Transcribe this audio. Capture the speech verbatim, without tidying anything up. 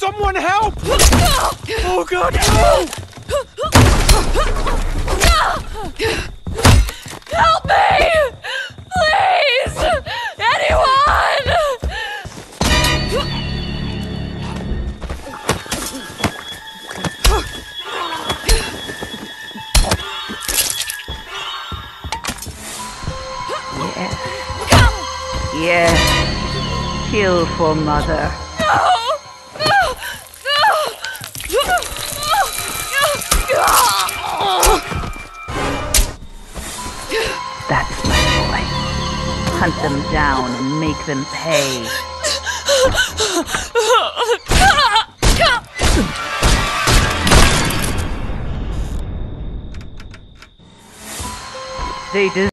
Someone help! Oh God, no! Help me! Please! Anyone! Yes. Kill for mother. No! That's my boy. Hunt them down and make them pay. They deserve